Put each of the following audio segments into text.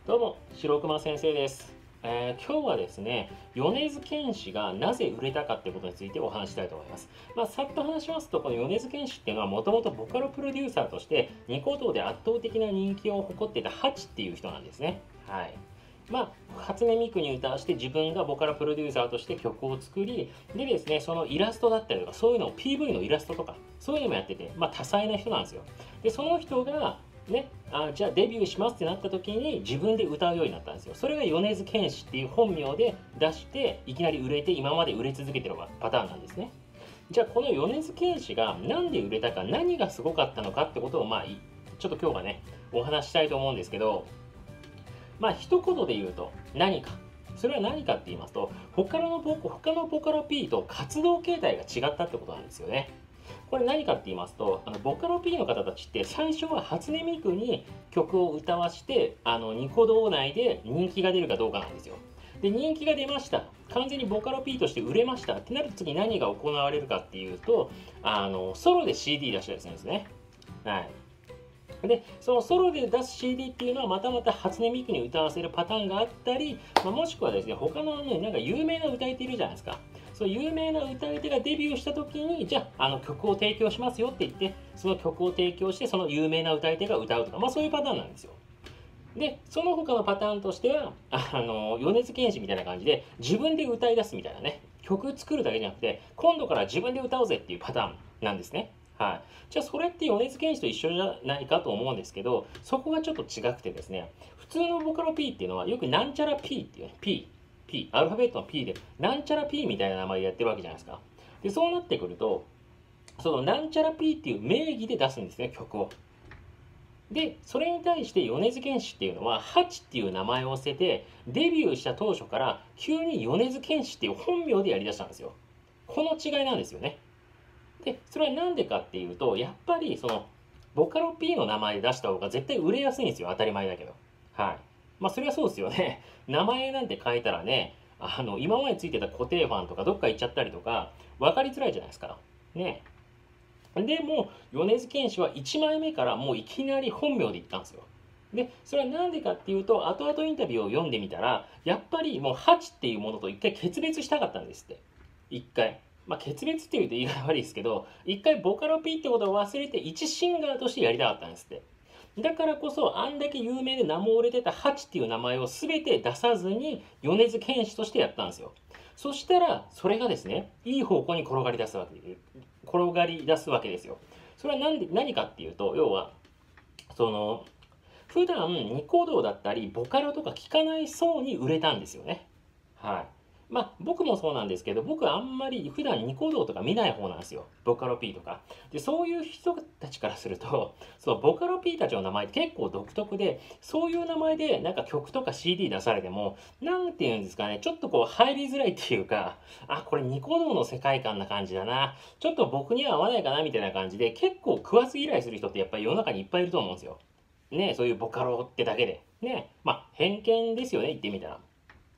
どうも、白熊先生です。今日はですね、米津玄師がなぜ売れたかってことについてお話したいと思います。さっと話しますと、この米津玄師っていうのはもともとボカロプロデューサーとしてニコ動で圧倒的な人気を誇っていたハチっていう人なんですね。はい。初音ミクに歌わして自分がボカロプロデューサーとして曲を作り、でですね、そのイラストだったりとか、そういうのを PV のイラストとか、そういうのもやってて、多彩な人なんですよ。で、その人がじゃあデビューしますってなった時に自分で歌うようになったんですよ。それが米津玄師っていう本名で出していきなり売れて今まで売れ続けてるパターンなんですね。じゃあこの米津玄師がなんで売れたか、何がすごかったのかってことをちょっと今日はねお話ししたいと思うんですけど、一言で言うと何か。それは何かって言いますと、他のボカロ P と活動形態が違ったってことなんですよね。これ何かって言いますと、ボカロ P の方たちって最初は初音ミクに曲を歌わしてニコ動内で人気が出るかどうかなんですよ。で、人気が出ました、完全にボカロ P として売れましたってなると、次何が行われるかっていうと、ソロで CD 出したりするんですね。はい。で、そのソロで出す CD っていうのはまた初音ミクに歌わせるパターンがあったり、もしくはですね、他のね、なんか有名な歌い手いるじゃないですか。そう有名な歌い手がデビューした時に、じゃあ曲を提供しますよって言って、その曲を提供して、その有名な歌い手が歌うとか、そういうパターンなんですよ。で、その他のパターンとしては、米津玄師みたいな感じで、自分で歌い出すみたいなね、曲作るだけじゃなくて、今度から自分で歌おうぜっていうパターンなんですね。はい。じゃあ、それって米津玄師と一緒じゃないかと思うんですけど、そこがちょっと違くてですね、普通のボカロ P っていうのは、よくなんちゃら P っていうね、P、アルファベットの P で、なんちゃら P みたいな名前でやってるわけじゃないですか。で、そうなってくると、そのなんちゃら P っていう名義で出すんですね、曲を。で、それに対して米津玄師っていうのは、ハチっていう名前を捨てて、デビューした当初から急に米津玄師っていう本名でやりだしたんですよ。この違いなんですよね。で、それはなんでかっていうと、やっぱりその、ボカロ P の名前で出した方が絶対売れやすいんですよ。当たり前だけど。はい。それはそうですよね。名前なんて変えたらね、今までついてた固定ファンとかどっか行っちゃったりとか、分かりづらいじゃないですか。ね。でも、米津玄師は1枚目からもういきなり本名で言ったんですよ。で、それはなんでかっていうと、後々インタビューを読んでみたら、やっぱりもうハチっていうものと一回決別したかったんですって。一回。決別っていうと言い方悪いですけど、一回ボカロ P ってことを忘れて一シンガーとしてやりたかったんですって。だからこそ、あんだけ有名で名も売れてたハチっていう名前を全て出さずに、米津玄師としてやったんですよ。そしたら、それがですね、いい方向に転がり出すわけですよ。それは何かっていうと、要は、その、普段ニコ動だったり、ボカロとか聞かない層に売れたんですよね。はい。僕もそうなんですけど、僕はあんまり普段ニコ動とか見ない方なんですよ。ボカロ P とか。で、そういう人たちからすると、そのボカロ P たちの名前って結構独特で、そういう名前でなんか曲とか CD 出されても、なんていうんですかね、ちょっとこう入りづらいっていうか、これニコ動の世界観な感じだな。ちょっと僕には合わないかなみたいな感じで、結構食わず嫌いする人ってやっぱり世の中にいっぱいいると思うんですよ。ね、そういうボカロってだけで。ね、偏見ですよね、言ってみたら。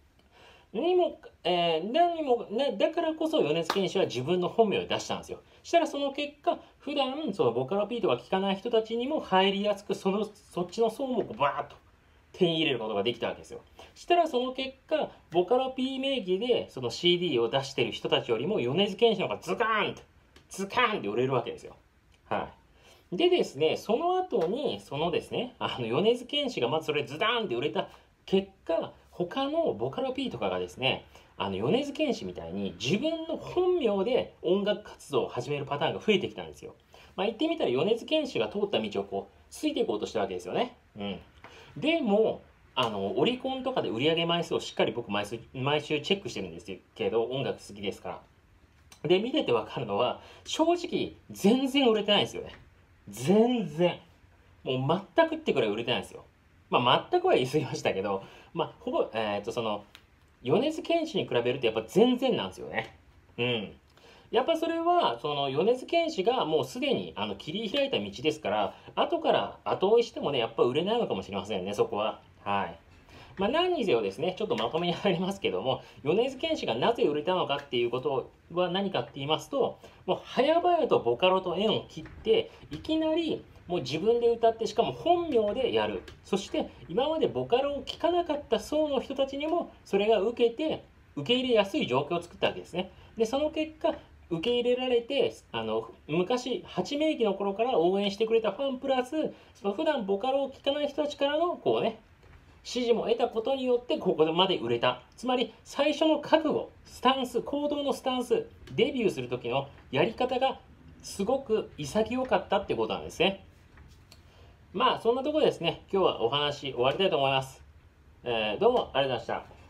だからこそ米津玄師は自分の本名を出したんですよ。したらその結果、普段そのボカロ P とか聞かない人たちにも入りやすく、そっちの層もバーッと手に入れることができたわけですよ。したらその結果、ボカロ P 名義でその CD を出してる人たちよりも米津玄師の方がズカーンって売れるわけですよ。はい。でですね、その後に、そのですね、米津玄師がまずそれズダーンって売れた結果、他のボカロ P とかがですね、米津玄師みたいに自分の本名で音楽活動を始めるパターンが増えてきたんですよ。言ってみたら米津玄師が通った道をこう、ついていこうとしたわけですよね。うん。でも、オリコンとかで売上枚数をしっかり僕毎週チェックしてるんですけど、音楽好きですから。で、見ててわかるのは、正直、全然売れてないんですよね。全然。もう全くってくらい売れてないんですよ。全くは言い過ぎましたけど、ほぼ、米津玄師に比べるとやっぱ全然なんですよね。うん。やっぱそれは、その米津玄師がもうすでに切り開いた道ですから、後から後追いしてもね、やっぱ売れないのかもしれませんね、そこは。はい。何にせよですね、ちょっとまとめに入りますけども、米津玄師がなぜ売れたのかっていうことは何かって言いますと、もう早々とボカロと縁を切って、いきなりもう自分で歌って、しかも本名でやる。そして今までボカロを聴かなかった層の人たちにもそれが受け入れやすい状況を作ったわけですね。でその結果受け入れられて、昔八名期の頃から応援してくれたファンプラス、その普段ボカロを聴かない人たちからのこうね、支持も得たことによってここまで売れた。つまり最初の覚悟、スタンス、行動のスタンス、デビューする時のやり方がすごく潔かったってことなんですね。まあそんなところですね、今日はお話終わりたいと思います。どうもありがとうございました。